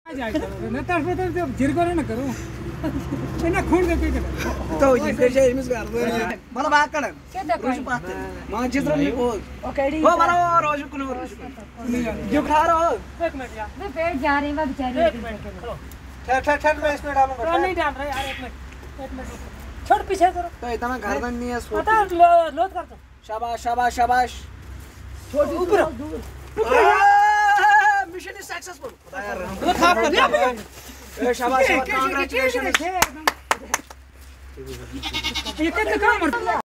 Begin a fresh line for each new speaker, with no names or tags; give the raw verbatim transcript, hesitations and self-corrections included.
ना तर तो जिर करो ना करो ना खून दे के
तो जिर के जे इमिस कर दो मला बात कर रोज बात मां चित्र में को
ओकेडी
वो मारो रोज को जो खा रहा हो
एक मिनट यार मैं बैठ जा रही हूं बेचारी एक मिनट
ठहर ठहर ठहर मैं इसमें डालूंगा
नहीं डाल रहा यार एक मिनट एक मिनट छोड़ पीछे करो
तो इतना गर्दन नहीं है
पता लोड कर दो
शाबाश शाबाश शाबाश
छोड़ ऊपर
मिशन इज सक्सेसफुल वो था ए शाबाश कांग्रेचुलेशन
ये कितना काम